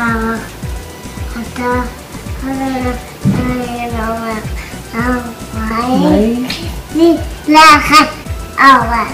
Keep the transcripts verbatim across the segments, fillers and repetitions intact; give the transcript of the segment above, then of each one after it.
Mama. Ata, ano na, away, ni lahat away.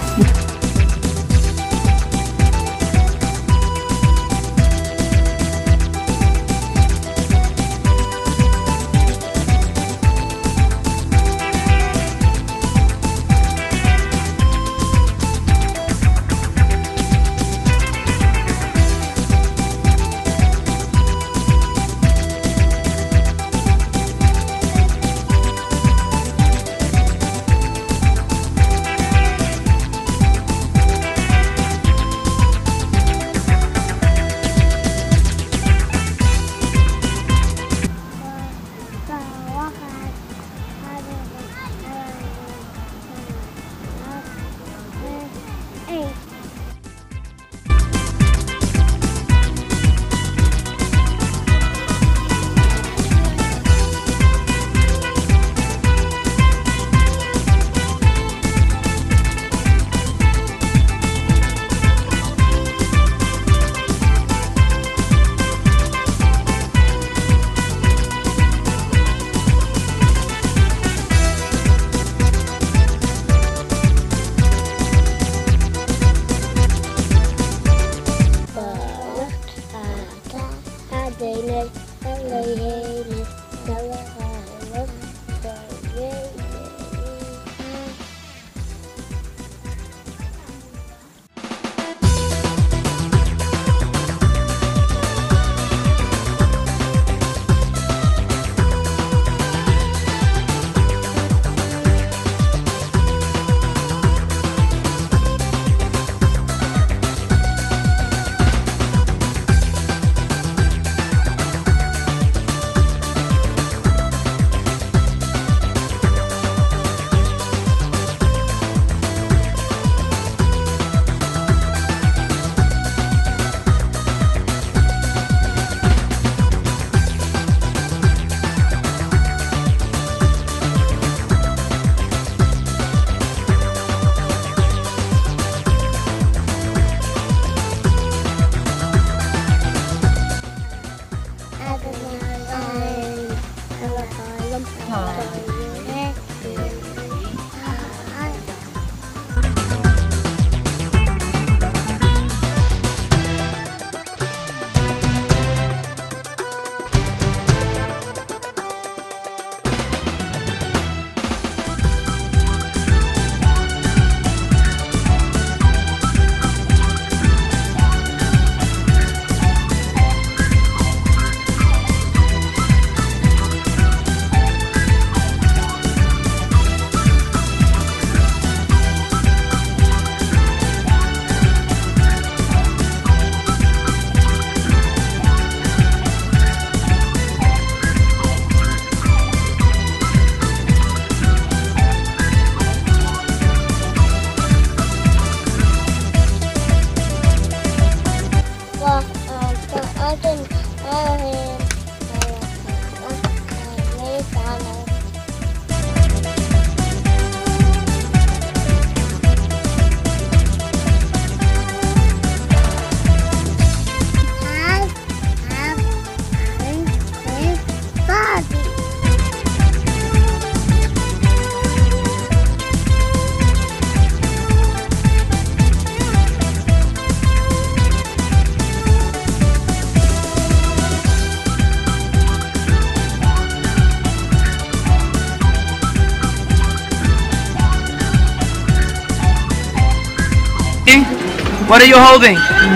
What are you holding?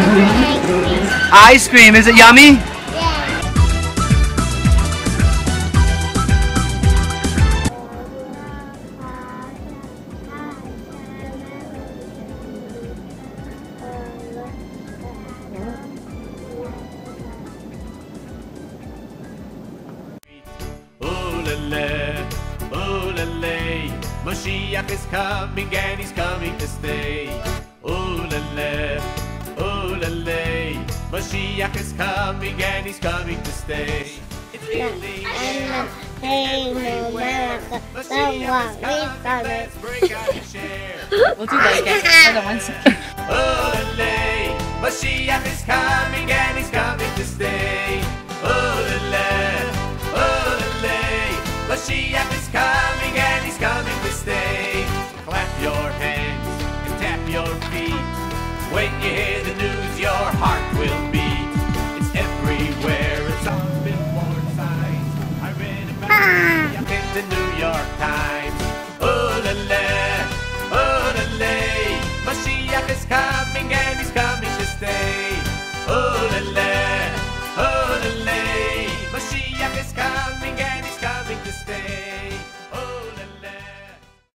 Ice cream. Is it yummy? Mashiach is coming and he's coming to stay. Ooh la la, ooh la la. Mashiach is coming and he's coming to stay. It's really everywhere. Mashiach is coming, let's break out and share. We'll do that again. Hold on one second. Ooh la la. Mashiach is coming and he's coming to stay. When you hear the news, your heart will beat. It's everywhere, it's on billboard signs. I read about it in the New York Times.